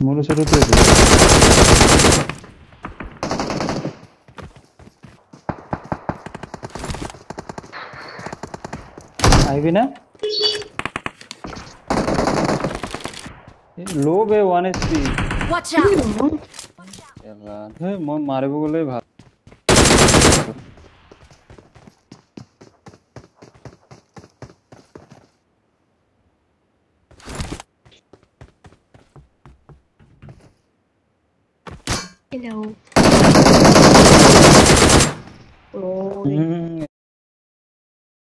মোর সেটা তো আইবি না লো বে 1 এসপি Watch out! এলা হে মই মারিব গলে ভাল Hello. Oh,